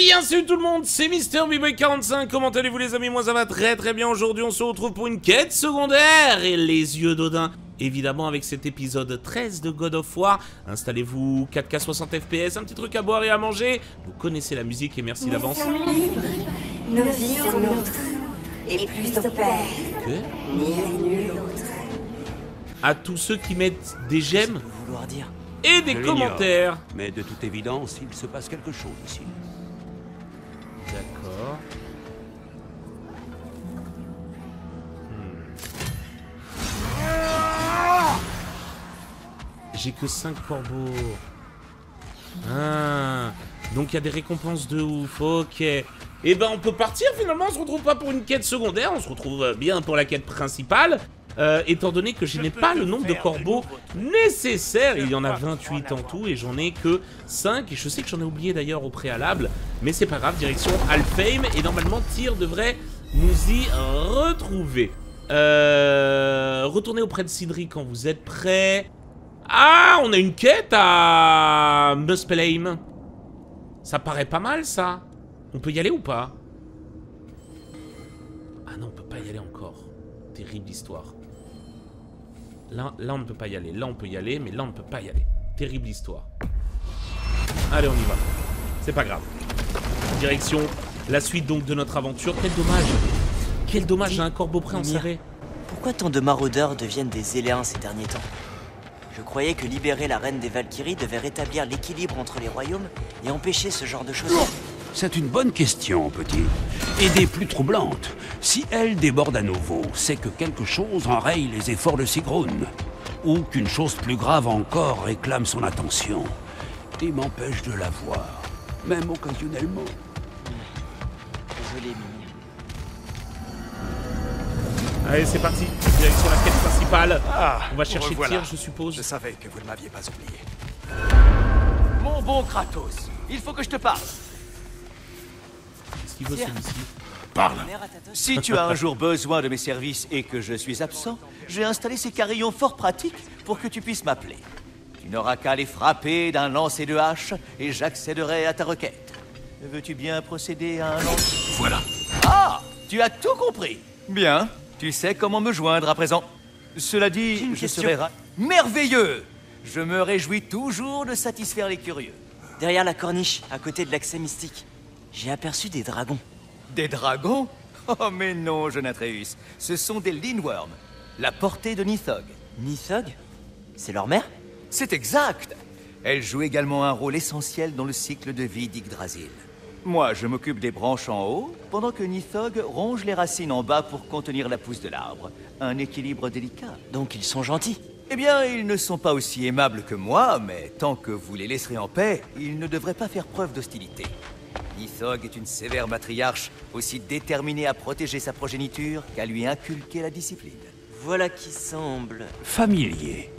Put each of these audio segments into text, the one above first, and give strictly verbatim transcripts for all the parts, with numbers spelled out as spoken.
bien salut tout le monde, c'est Mister B B quarante-cinq, comment allez-vous les amis? Moi ça va très très bien, aujourd'hui on se retrouve pour une quête secondaire et les yeux d'Odin. Évidemment avec cet épisode treize de God of War, installez-vous quatre K soixante F P S, un petit truc à boire et à manger, vous connaissez la musique et merci d'avance. Nous sommes libres, nos vies sont nôtres, et plus au père, Que ni à nul autre. À tous ceux qui mettent des j'aime vouloir dire. et des Je commentaires. l'ignore, mais de toute évidence, il se passe quelque chose ici. D'accord. J'ai que cinq corbeaux. Ah, donc il y a des récompenses de ouf, ok. Et eh ben on peut partir finalement, on se retrouve pas pour une quête secondaire, on se retrouve bien pour la quête principale. Euh, étant donné que je n'ai pas le nombre de corbeaux nécessaire, il y en a vingt-huit en tout et j'en ai que cinq. Et je sais que j'en ai oublié d'ailleurs au préalable, mais c'est pas grave, direction Alfheim. Et normalement Tyr devrait nous y retrouver. Euh, retournez auprès de Sindri quand vous êtes prêts. Ah, on a une quête à Muspelheim. Ça paraît pas mal ça. On peut y aller ou pas? Ah non, on peut pas y aller encore. Terrible histoire. Là, là, on ne peut pas y aller. Là, on peut y aller, mais là, on ne peut pas y aller. Terrible histoire. Allez, on y va. C'est pas grave. Direction la suite donc de notre aventure. Quel dommage. Quel dommage, j'ai un corbeau près en serré. Pourquoi tant de maraudeurs deviennent des éléens ces derniers temps? Je croyais que libérer la reine des Valkyries devait rétablir l'équilibre entre les royaumes et empêcher ce genre de choses. C'est une bonne question, petit. Et des plus troublantes. Si elle déborde à nouveau, c'est que quelque chose enraye les efforts de Sigrun. Ou qu'une chose plus grave encore réclame son attention. Et m'empêche de la voir. Même occasionnellement. Désolé, Mimi. Allez, c'est parti. Direction la quête principale. Ah, on va chercher revoilà. Tyr, je suppose. Je savais que vous ne m'aviez pas oublié. Mon bon Kratos, il faut que je te parle. Qu'est-ce qu'il veut celui-ci? Parle. Mère à Tatos. Si tu as un jour besoin de mes services et que je suis absent, j'ai installé ces carillons fort pratiques pour que tu puisses m'appeler. Tu n'auras qu'à les frapper d'un lancer de hache et j'accéderai à ta requête. Veux-tu bien procéder à un lancer? Voilà. Ah, tu as tout compris. Bien, tu sais comment me joindre à présent. Cela J'ai dit, une je question. serai ra- merveilleux. Je me réjouis toujours de satisfaire les curieux. Derrière la corniche, à côté de l'accès mystique, j'ai aperçu des dragons. Des dragons? Oh mais non, jeune Atreus. Ce sont des Linworms, la portée de Nithog. Nithog? C'est leur mère? C'est exact. Elle joue également un rôle essentiel dans le cycle de vie d'Yggdrasil. Moi, je m'occupe des branches en haut, pendant que Nithog ronge les racines en bas pour contenir la pousse de l'arbre. Un équilibre délicat. Donc ils sont gentils. Eh bien, ils ne sont pas aussi aimables que moi, mais tant que vous les laisserez en paix, ils ne devraient pas faire preuve d'hostilité. Nithog est une sévère matriarche, aussi déterminée à protéger sa progéniture qu'à lui inculquer la discipline. Voilà qui semble... Familier.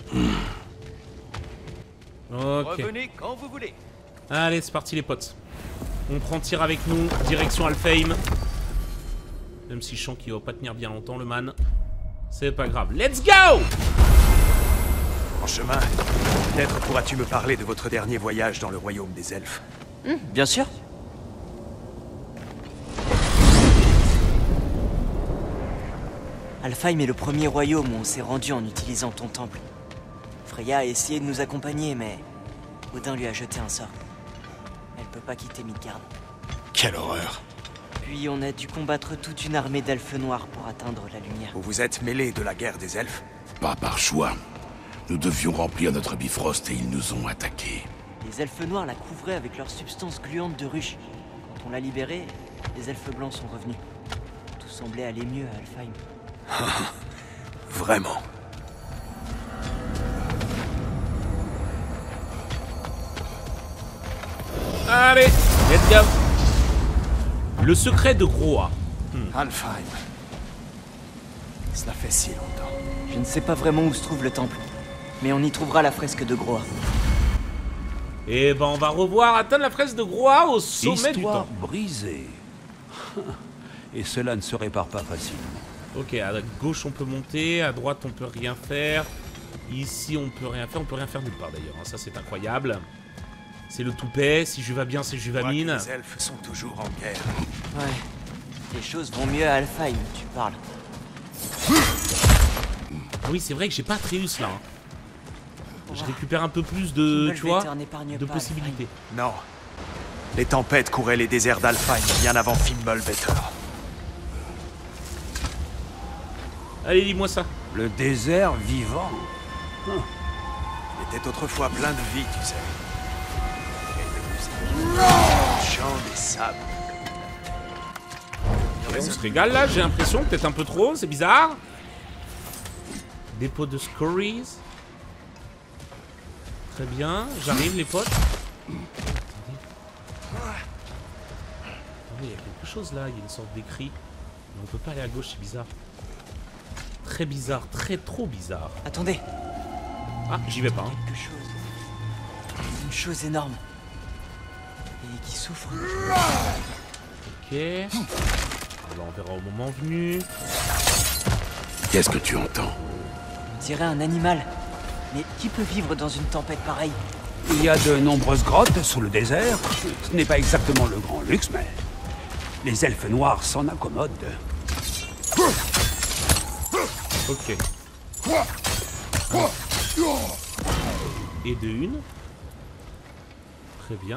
Ok. Revenez quand vous voulez. Allez, c'est parti les potes. On prend Tyr avec nous, direction Alfheim. Même si je sens qu'il va pas tenir bien longtemps le man. C'est pas grave. Let's go! En chemin, peut-être pourras-tu me parler de votre dernier voyage dans le royaume des elfes. Bien sûr. Alfheim est le premier royaume où on s'est rendu en utilisant ton temple. Freya a essayé de nous accompagner, mais Odin lui a jeté un sort. Elle peut pas quitter Midgard. Quelle horreur. Puis on a dû combattre toute une armée d'elfes noirs pour atteindre la lumière. Vous vous êtes mêlé de la guerre des elfes? Pas par choix. Nous devions remplir notre bifrost et ils nous ont attaqués. Les elfes noirs la couvraient avec leur substance gluante de ruche. Quand on l'a libérée, les elfes blancs sont revenus. Tout semblait aller mieux à Alfheim. Vraiment. Allez, let's go! Le secret de Groa. Alfheim. Cela fait si longtemps. Je ne sais pas vraiment où se trouve le temple, mais on y trouvera la fresque de Groa. Et ben on va revoir atteindre la fresque de Groa au sommet du Histoire temps. brisée. Et cela ne se répare pas facilement. Ok, à gauche on peut monter, à droite on peut rien faire. Ici on peut rien faire, on peut rien faire nulle part d'ailleurs, hein. Ça c'est incroyable. C'est le toupet, si je vais bien, c'est Juvamine. Les elfes sont toujours en guerre. Ouais. Les choses vont mieux à Alfheim, tu parles. Ah oui, c'est vrai que j'ai pas Atreus là. Hein. Je récupère un peu plus de, tu vois, de possibilités. Non. Les tempêtes couraient les déserts d'Alfheim bien avant Fimbulvetter. Allez, dis-moi ça. Le désert vivant. Hum. Il était autrefois plein de vie, tu sais. Le chant des sables. Okay, on se régale là, j'ai l'impression, peut-être un peu trop, c'est bizarre. Dépôt de scories. Très bien, j'arrive les potes. Attendez. Attendez, il y a quelque chose là, il y a une sorte d'écrit. Mais on peut pas aller à gauche, c'est bizarre. Très bizarre, très trop bizarre. Attendez. Ah, j'y vais pas. Hein. Quelque chose. Une chose énorme. Et qui souffre. Ok. Alors on verra au moment venu. Qu'est-ce que tu entends? On dirait un animal. Mais qui peut vivre dans une tempête pareille? Il y a de nombreuses grottes sous le désert. Ce n'est pas exactement le grand luxe, mais les elfes noirs s'en accommodent. Ok. Et de une. Très bien.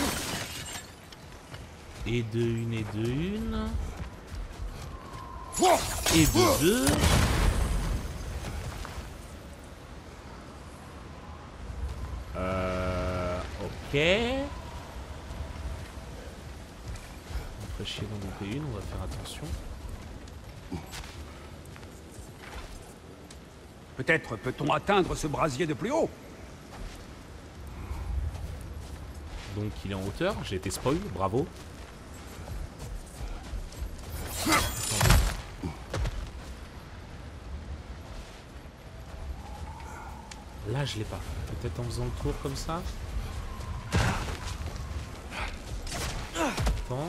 Et de une et de une. Et de deux. Euh... Ok. On ferait chier d'en louper une, on va faire attention. Peut-être peut-on atteindre ce brasier de plus haut. Donc il est en hauteur, j'ai été spoil, bravo. Là je l'ai pas. Peut-être en faisant le tour comme ça. Attends.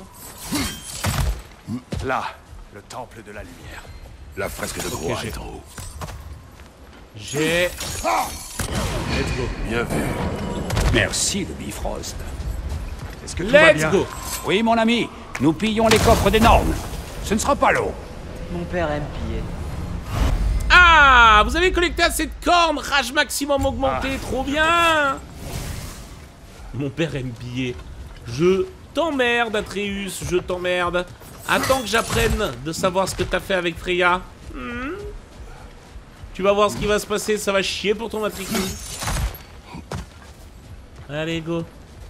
Là, le temple de la lumière. La fresque de Groix est en haut. J'ai... Let's go. Bien vu. Merci, le Bifrost. Est-ce que tout va Let's bien? go. Oui, mon ami, nous pillons les coffres des Nornes. Ce ne sera pas long. Mon père aime piller. Ah, vous avez collecté assez de cornes, rage maximum augmenté, ah. Trop bien. Mon père aime piller. Je t'emmerde, Atreus, je t'emmerde. Attends que j'apprenne de savoir ce que t'as fait avec Freya. Hmm. Tu vas voir ce qui va se passer, ça va chier pour ton matricule. Allez, go.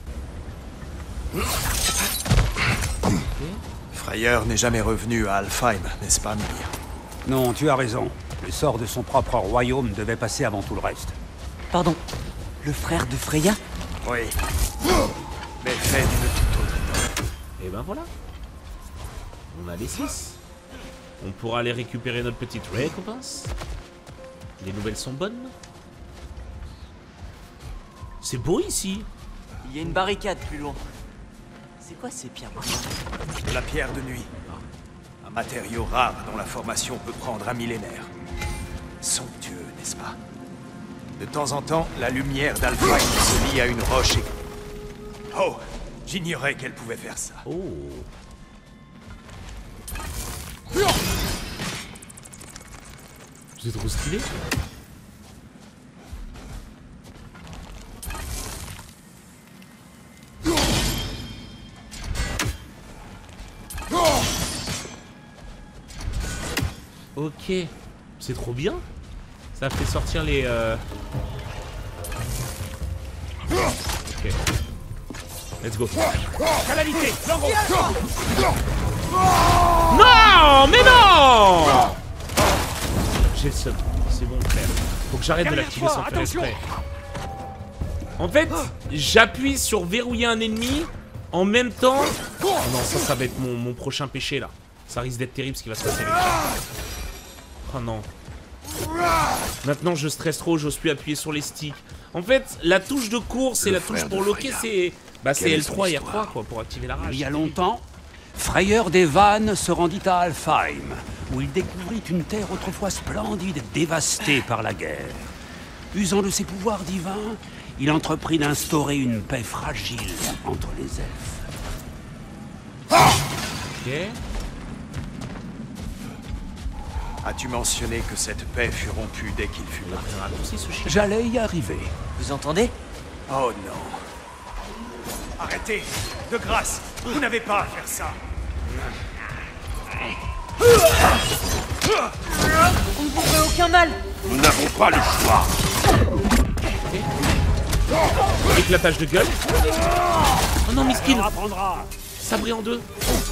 Freyr n'est jamais revenu à Alfheim, n'est-ce pas, Mimir? Non, tu as raison. Le sort de son propre royaume devait passer avant tout le reste. Pardon, le frère de Freya? Oui. Mais fait d'une toute autre époque. Et ben voilà. On a les six. On pourra aller récupérer notre petite récompense. Les nouvelles sont bonnes. C'est beau ici. Il y a une barricade plus loin. C'est quoi ces pierres? De la pierre de nuit. Un matériau rare dont la formation peut prendre un millénaire. Somptueux, n'est-ce pas? De temps en temps, la lumière d'Alfheim se lie à une roche et... Oh! J'ignorais qu'elle pouvait faire ça. Oh. C'est trop stylé. Ok, c'est trop bien. Ça fait sortir les... Euh... Ok. Let's go. Calamité, non, mais non. J'ai le seum. C'est bon, frère. Faut que j'arrête de l'activer sans faire exprès. En fait, j'appuie sur verrouiller un ennemi en même temps... Oh non, ça, ça va être mon, mon prochain péché, là. Ça risque d'être terrible ce qui va se passer avec ça. Oh non. Maintenant, je stresse trop, j'ose plus appuyer sur les sticks. En fait, la touche de course et la touche pour loquer, c'est... Bah, c'est L trois et R trois, quoi, pour activer la rage. Il y a longtemps, Freyr des Vannes se rendit à Alfheim, où il découvrit une terre autrefois splendide, dévastée par la guerre. Usant de ses pouvoirs divins, il entreprit d'instaurer une paix fragile entre les elfes. Ok. As-tu mentionné que cette paix fut rompue dès qu'il fut parti? Un raccourci, ce chien. J'allais y arriver. Vous entendez? Oh non. Arrêtez! De grâce, vous n'avez pas à faire ça. On ne vous fait aucun mal! Nous n'avons pas le choix. Éclatage de gueule. Oh non, miskin. Sabré en deux.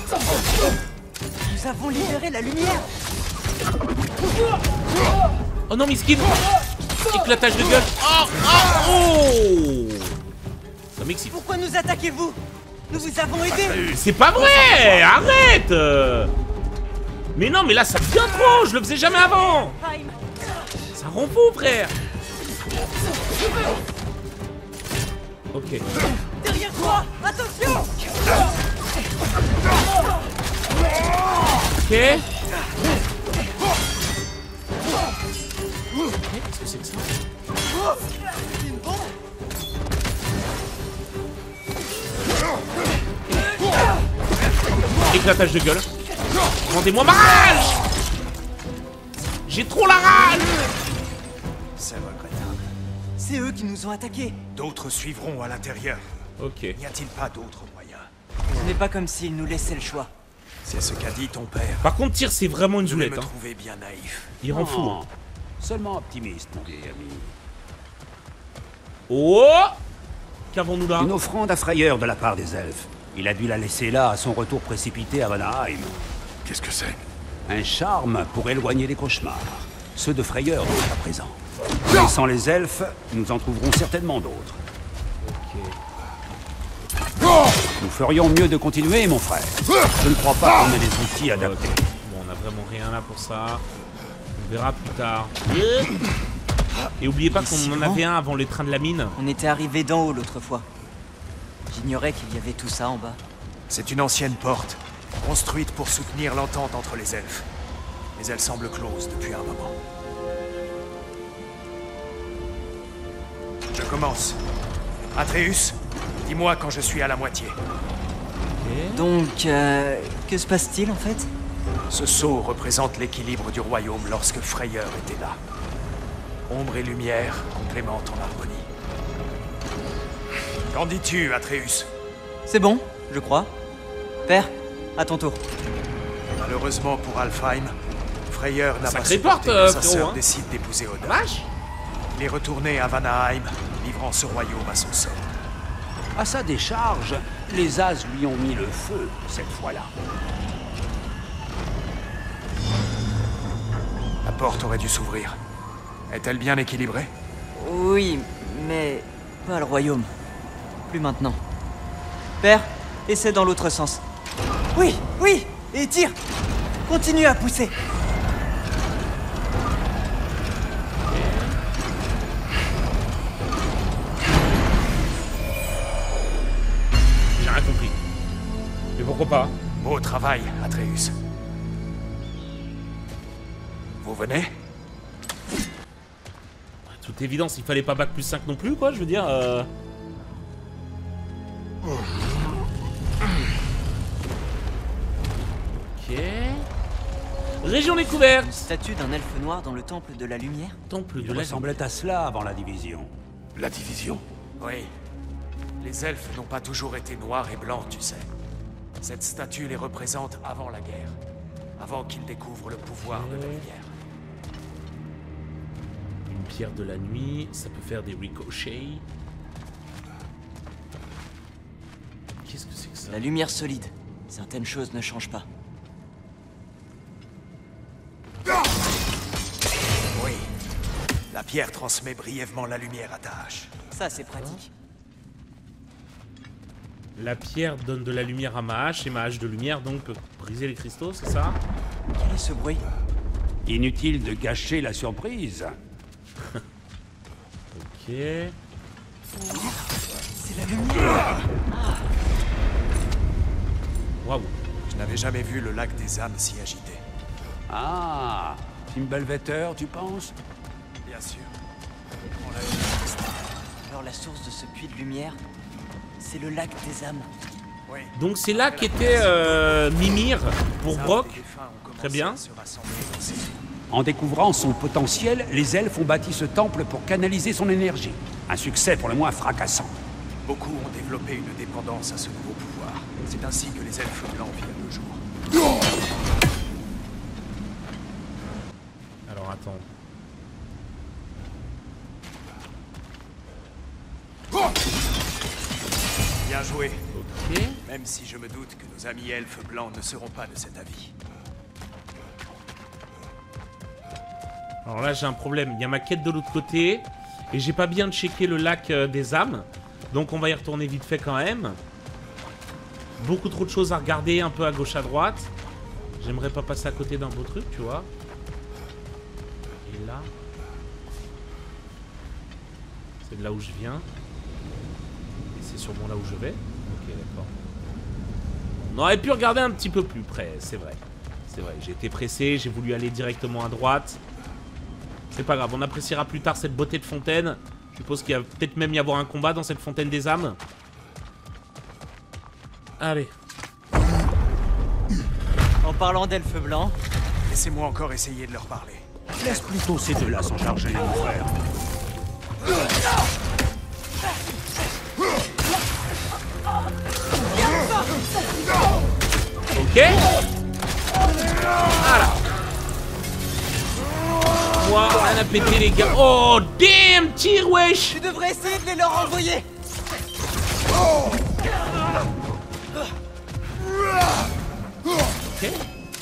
Nous avons libéré la lumière! Oh non, miskin. Éclatage de gueule. Oh, oh, oh. Ça m'excite. Pourquoi nous attaquez-vous? Nous vous avons aidé! C'est pas vrai. Arrête. Mais non, mais là, ça devient trop. Je le faisais jamais avant. Ça rend fou, frère. Ok. Derrière toi! Attention! Ok. Qu'est-ce que c'est que ça? Éclatage de gueule. Rendez-moi ma rage. J'ai trop la rage. C'est regrettable. C'est eux qui nous ont attaqués! D'autres suivront à l'intérieur. Ok. N'y a-t-il pas d'autres moyens? Ce n'est pas comme s'ils nous laissaient le choix. C'est ce qu'a dit ton père. Par contre, Tyr, c'est vraiment une Je vais zoulette. me Hein. trouver bien naïf. Il rend fou. Hein. Seulement optimiste, mon vieil ami. Oh! Qu'avons-nous là? Une offrande à Freyeur de la part des elfes. Il a dû la laisser là à son retour précipité à Vanaheim. Qu'est-ce que c'est? Un charme pour éloigner les cauchemars. Ceux de Freyeur jusqu'à présent. Mais sans les elfes, nous en trouverons certainement d'autres. Nous ferions mieux de continuer, mon frère. Je ne crois pas qu'on ait les outils adaptés. Bon, on a vraiment rien là pour ça. On verra plus tard. Et oubliez pas qu'on en avait un avant les trains de la mine. On était arrivés d'en haut l'autre fois. J'ignorais qu'il y avait tout ça en bas. C'est une ancienne porte, construite pour soutenir l'entente entre les elfes. Mais elle semble close depuis un moment. Je commence. Atreus, dis-moi quand je suis à la moitié. Donc, euh, que se passe-t-il en fait? Ce sceau représente l'équilibre du royaume lorsque Freyeur était là. Ombre et lumière complémentent en harmonie. Qu'en dis-tu, Atreus? C'est bon, je crois. Père, à ton tour. Malheureusement pour Alfheim, Freyeur n'a pas Sacrée supporté porte, euh, que sa frérot, sœur hein. décide d'épouser Odin. Vache! Il est retourné à Vanaheim, livrant ce royaume à son sort. À sa décharge, les As lui ont mis le feu cette fois-là. La porte aurait dû s'ouvrir. Est-elle bien équilibrée? Oui, mais pas le royaume. Plus maintenant. Père, essaie dans l'autre sens. Oui, oui, et tire. Continue à pousser. J'ai rien compris. Mais pourquoi pas? Beau travail, Atreus. Vous venez? Toute évidence, il fallait pas bac plus cinq non plus, quoi, je veux dire. Euh... Ok. Région découverte. Une statue d'un elfe noir dans le temple de la lumière? Temple de Il la ressemblait à cela avant la division. La division. Oui. Les elfes n'ont pas toujours été noirs et blancs, tu sais. Cette statue les représente avant la guerre. Avant qu'ils découvrent le pouvoir de la lumière. Une pierre de la nuit, ça peut faire des ricochets. Qu'est-ce que c'est que ça? La lumière solide. Certaines choses ne changent pas. Oui. La pierre transmet brièvement la lumière à ta hache. Ça, c'est pratique. La pierre donne de la lumière à ma hache et ma hache de lumière donc peut briser les cristaux, c'est ça? Quel est ce bruit? Inutile de gâcher la surprise. Ok. C'est la lumière. Waouh. Je n'avais jamais vu le lac des âmes si agité. Alors la source de ce puits de lumière, c'est le lac des âmes. Oui. Donc c'est là qu'était euh, Mimir pour Brok. Très bien. En découvrant son potentiel, les elfes ont bâti ce temple pour canaliser son énergie. Un succès pour le moins fracassant. Beaucoup ont développé une dépendance à ce nouveau pouvoir. C'est ainsi que les elfes blancs viennent le jour. Alors attends. Bien joué. Ok. Même si je me doute que nos amis elfes blancs ne seront pas de cet avis. Alors là j'ai un problème. Il y a ma quête de l'autre côté. Et j'ai pas bien checké le lac euh, des âmes. Donc on va y retourner vite fait quand même. Beaucoup trop de choses à regarder, un peu à gauche à droite. J'aimerais pas passer à côté d'un beau truc, tu vois. Et là... c'est de là où je viens. Et c'est sûrement là où je vais. Ok, d'accord. On aurait pu regarder un petit peu plus près, c'est vrai. C'est vrai, j'ai été pressé, j'ai voulu aller directement à droite. C'est pas grave, on appréciera plus tard cette beauté de fontaine. Je suppose qu'il va peut-être même y avoir un combat dans cette fontaine des âmes. Allez. En parlant d'elfes blancs... Laissez-moi encore essayer de leur parler. Laisse plutôt ces deux-là s'en charger, mon frère. Ok. Voilà. Moi, rien à péter les gars. Oh, damn, tire, wesh. Tu devrais essayer de les leur envoyer. Ok.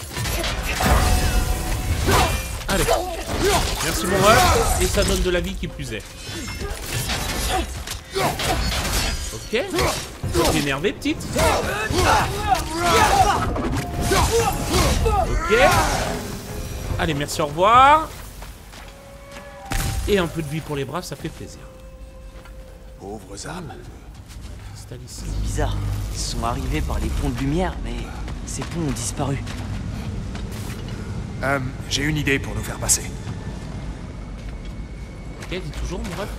Allez. Merci mon ref. Et ça donne de la vie qui plus est. Ok. T'es énervé, petite. Ok. Allez, merci, au revoir. Et un peu de vie pour les braves, ça fait plaisir. Pauvres âmes. Installe ici. C'est bizarre. Ils sont arrivés par les ponts de lumière, mais ces ponts ont disparu. Euh, j'ai une idée pour nous faire passer. Ok, dis toujours, mon ref.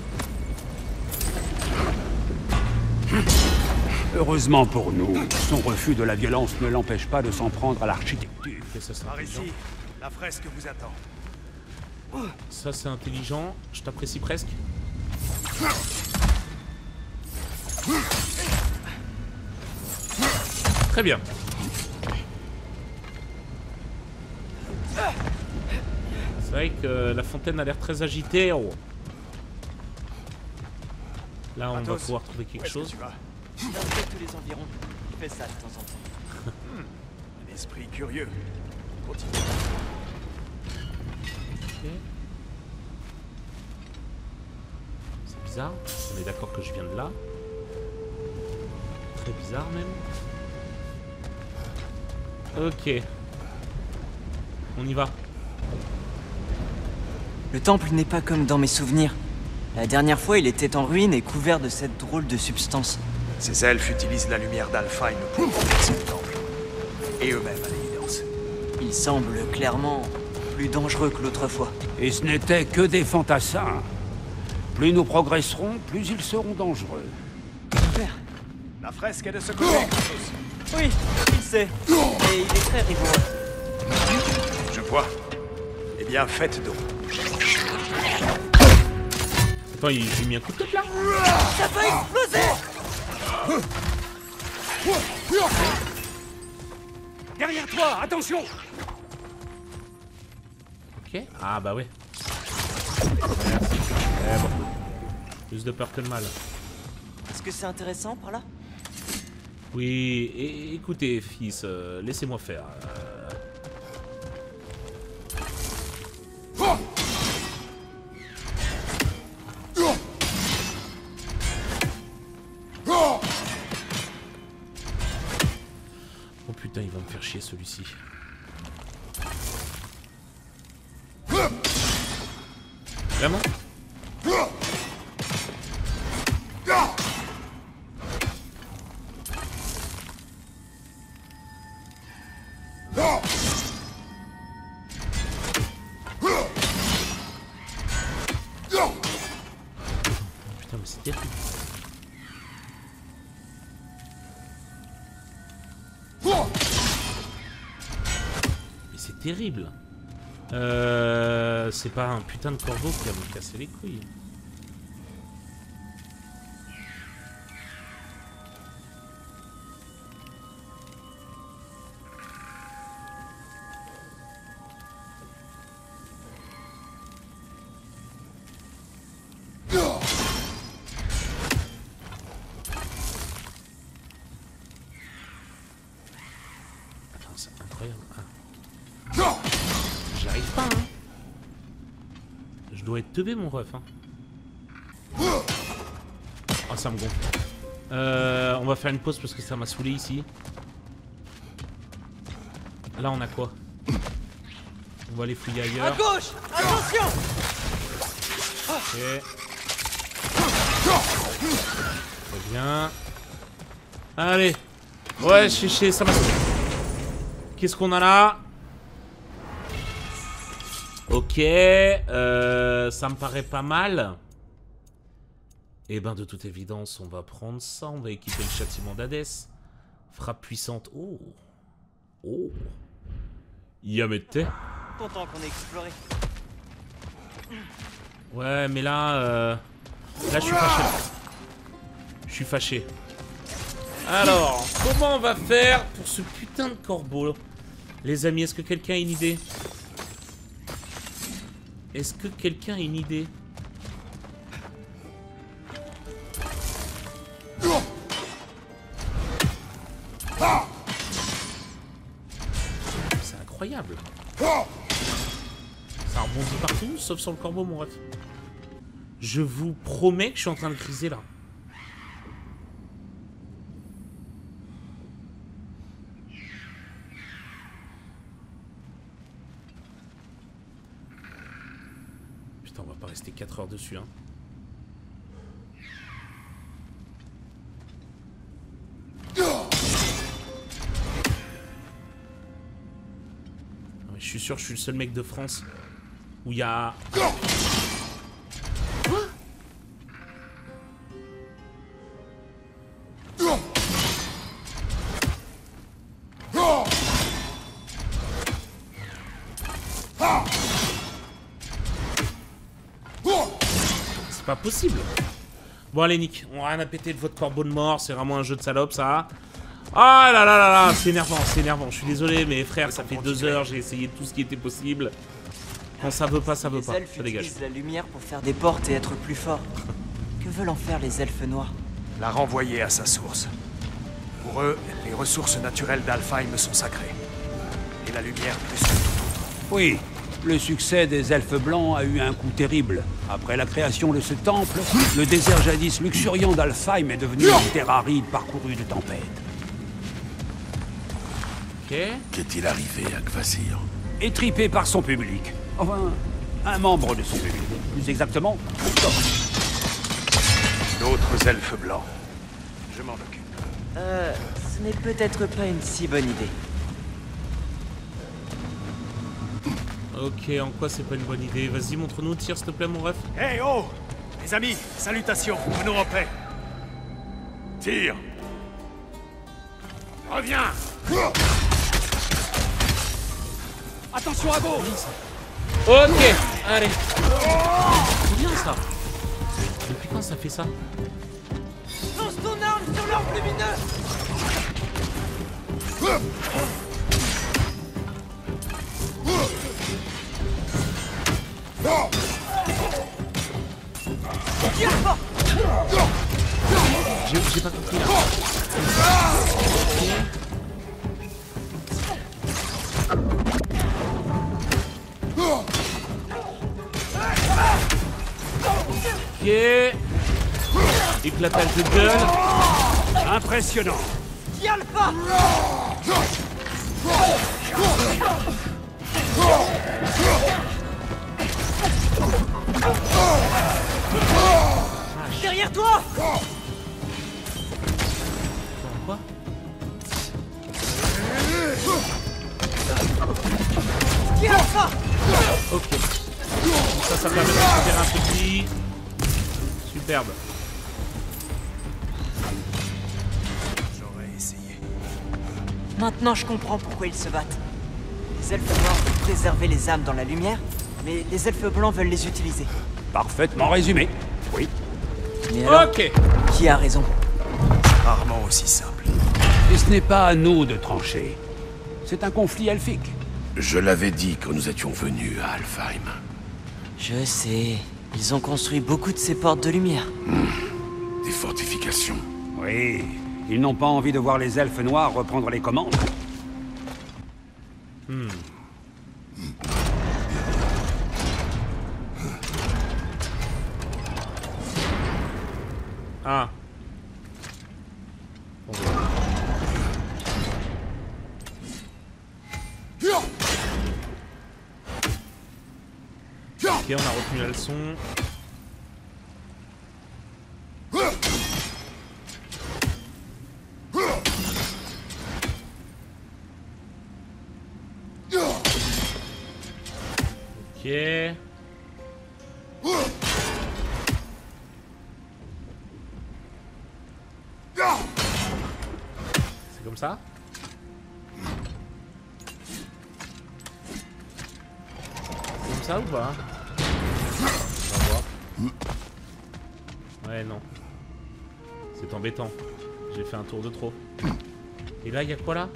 Heureusement pour nous, son refus de la violence ne l'empêche pas de s'en prendre à l'architecture. Ok, ça c'est Par intelligent. ici, la fresque vous attend. Ça c'est intelligent. Je t'apprécie presque. Très bien. C'est vrai que la fontaine a l'air très agitée. Oh. Là, on va Athos, pouvoir trouver où quelque est-ce que chose. tu vas? Je viens de tous les environs. Je fais ça de temps en temps. Un esprit curieux. Continue. Ok. C'est bizarre. On est d'accord que je viens de là. Très bizarre même. Ok. On y va. Le temple n'est pas comme dans mes souvenirs. La dernière fois, il était en ruine et couvert de cette drôle de substance. Ces elfes utilisent la lumière d'Alfheim pour renverser le temple. Et eux-mêmes, à l'évidence. Il semble clairement plus dangereux que l'autre fois. Et ce n'était que des fantassins. Plus nous progresserons, plus ils seront dangereux. Père. La fresque est de ce côté, Kratos. Oui, il sait. Et il est très rigoureux. Je vois. Eh bien, faites donc. Attends, il j'ai mis un coup de tête là. Ça va exploser! Derrière toi, attention! Ok. Ah bah ouais. Merci. Eh bon. Plus de peur que de mal. Est-ce que c'est intéressant par là? Oui, et, écoutez, fils, euh, laissez-moi faire. Euh... Oh putain, il va me faire chier celui-ci. Vraiment? Putain, Putain, mais c'est terrible. Mais c'est terrible. Euh, c'est pas un putain de corbeau qui va me casser les couilles. Teubé mon ref hein. Oh ça me gonfle. Euh, on va faire une pause parce que ça m'a saoulé ici. Là on a quoi? On va aller fouiller ailleurs. À gauche. Attention. Ok. Très bien. Allez. Ouais chiché ça m'a saoulé. Qu'est-ce qu'on a là? Ok, euh, ça me paraît pas mal. Et ben de toute évidence, on va prendre ça. On va équiper le châtiment d'Hadès. Frappe puissante. Oh. Oh. Yamete. Content qu'on ait exploré. Ouais, mais là... Euh... Là, je suis fâché. Je suis fâché. Alors, comment on va faire pour ce putain de corbeau? Les amis, est-ce que quelqu'un a une idée? Est-ce que quelqu'un a une idée? C'est incroyable. Ça rebondit partout, sauf sur le corbeau, mon ref. Je vous promets que je suis en train de criser là. Putain, on va pas rester quatre heures dessus, hein. Je suis sûr que je suis le seul mec de France où il y a... C'est pas possible. Bon allez Nick, on a rien à péter de votre corbeau de mort, c'est vraiment un jeu de salope ça. Ah là là là là, c'est énervant, c'est énervant. Je suis désolé, mais frère, ça fait deux heures, j'ai essayé tout ce qui était possible. Quand ça veut pas, ça veut pas. Ça dégage. Les elfes utilisent la lumière pour faire des portes et être plus forts. Que veulent en faire les elfes noirs? La renvoyer à sa source. Pour eux, les ressources naturelles d'Alfheim sont sacrées. Et la lumière plus que tout autre. Oui, le succès des elfes blancs a eu un coup terrible. Après la création de ce temple, le désert jadis luxuriant d'Alfheim est devenu une terre aride parcourue de tempêtes. Qu'est-il arrivé à Kvasir? Étripé par son public. Enfin, un membre de son public. Plus exactement, D'autres elfes blancs. Je m'en occupe. Euh, ce n'est peut-être pas une si bonne idée. Ok, en quoi c'est pas une bonne idée? Vas-y, montre-nous, tire s'il te plaît, mon ref. Hey oh! Les amis, salutations, venons en paix. Tire! Reviens! attention à gauche. Ok, allez. C'est bien ça. Depuis quand ça fait ça? Lance ton arme sur l'orbe lumineux. J'ai pas compris là. Ok. Éclatage de gueule. Impressionnant. N'y a le pas. Derrière toi. Quoi? Ok. Ça, ça permet de récupérer un petit. Superbe. Maintenant je comprends pourquoi ils se battent. Les elfes noirs veulent préserver les âmes dans la lumière, mais les elfes blancs veulent les utiliser. Parfaitement résumé. Oui. Mais alors, Ok. qui a raison? Rarement aussi simple. Et ce n'est pas à nous de trancher. C'est un conflit elfique. Je l'avais dit quand nous étions venus à Alfheim. Je sais. Ils ont construit beaucoup de ces portes de lumière. Des fortifications. Oui. Ils n'ont pas envie de voir les elfes noirs reprendre les commandes. Hmm. Ah. Bon. Ok, on a retenu la leçon. Ok. C'est comme ça? C'est comme ça ou pas? On va voir. Ouais, non. C'est embêtant. J'ai fait un tour de trop. Et là, il y a quoi là?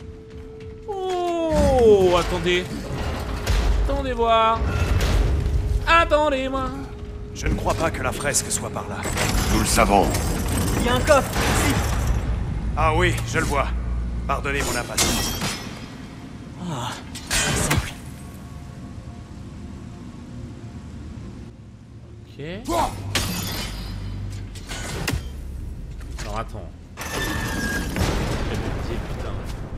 Oh, attendez. Attendez voir. Attendez-moi. Je ne crois pas que la fresque soit par là. Nous le savons. Il y a un coffre, ici. Ah oui, je le vois. Pardonnez mon impatience. Ah, c'est simple. Ok. Alors attends. Putain.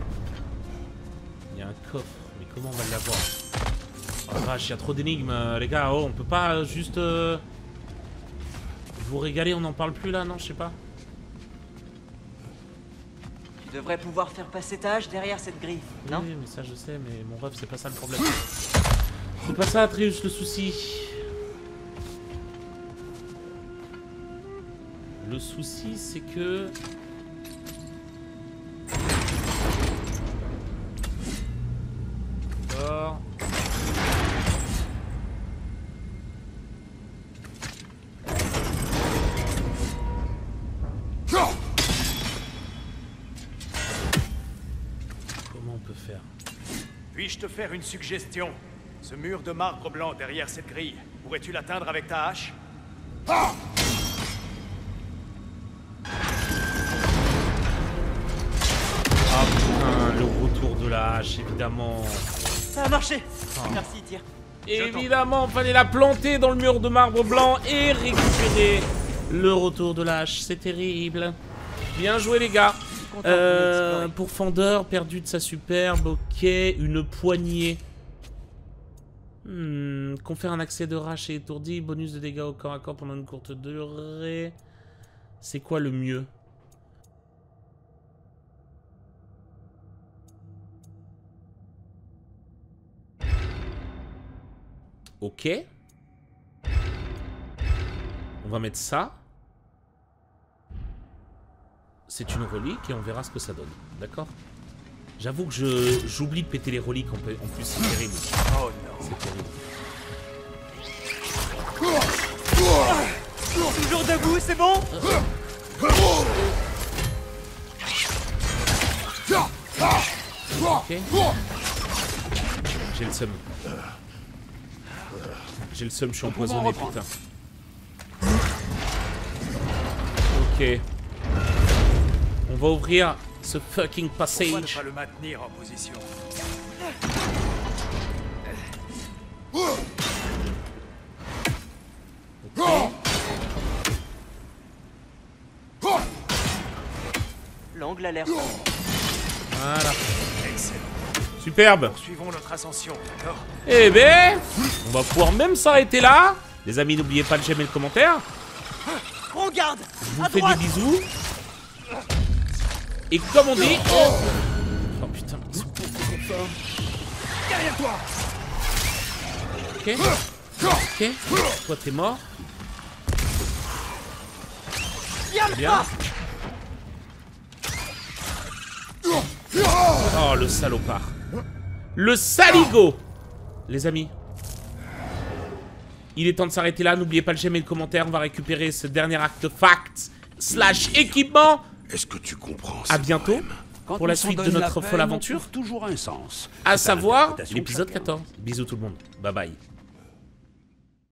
Il y a un coffre. Mais comment on va l'avoir? Oh la vache, il y a trop d'énigmes, euh, les gars. Oh, on peut pas euh, juste euh, vous régaler, on n'en parle plus là, non? Je sais pas. Tu devrais pouvoir faire passer ta hache derrière cette grille, non? Oui, mais ça je sais, mais mon rêve, c'est pas ça le problème. C'est pas ça, Atreus, le souci. Le souci, c'est que... D'accord. Comment on peut faire? Puis-je te faire une suggestion? Ce mur de marbre blanc derrière cette grille, pourrais-tu l'atteindre avec ta hache? Ah putain, le retour de la hache, évidemment. Ça a marché. Merci, tire. Évidemment, fallait la planter dans le mur de marbre blanc et récupérer le retour de la hache. C'est terrible. Bien joué, les gars. Euh, pour Fender, perdu de sa superbe. Ok, une poignée. Hmm, confère un accès de rage et étourdi. Bonus de dégâts au corps à corps pendant une courte durée. C'est quoi le mieux? Ok. On va mettre ça. C'est une relique et on verra ce que ça donne. D'accord? J'avoue que je j'oublie de péter les reliques en, en plus, c'est terrible. Oh non. C'est terrible. Toujours debout, c'est bon? Ok. J'ai le seum. J'ai le seum, je suis empoisonné, putain. Ok. On va ouvrir ce fucking Pourquoi ne passage. pas le maintenir en position? Ok. L'angle a l'air. Voilà. Excellent. Superbe. Poursuivons notre ascension, d'accord? Eh ben, on va pouvoir même s'arrêter là. Les amis, n'oubliez pas de j'aime et le commentaire. Prends garde. Je vous À fais droite. des bisous. Et comme on dit... Oh, oh putain, ils sont pas comme ça. Derrière toi. Ok. Ok. Toi, t'es mort. Bien. Oh Oh, le salopard. Le saligo. Les amis. Il est temps de s'arrêter là. N'oubliez pas le j'aime et le commentaire. On va récupérer ce dernier artefact slash équipement. Est-ce que tu comprends? À bientôt. Quand Pour la on s'en suite de donne la notre peine, folle on aventure. trouve toujours un sens. À C'est savoir l'interprétation de l'épisode chacun. quatorze. Bisous tout le monde. Bye bye.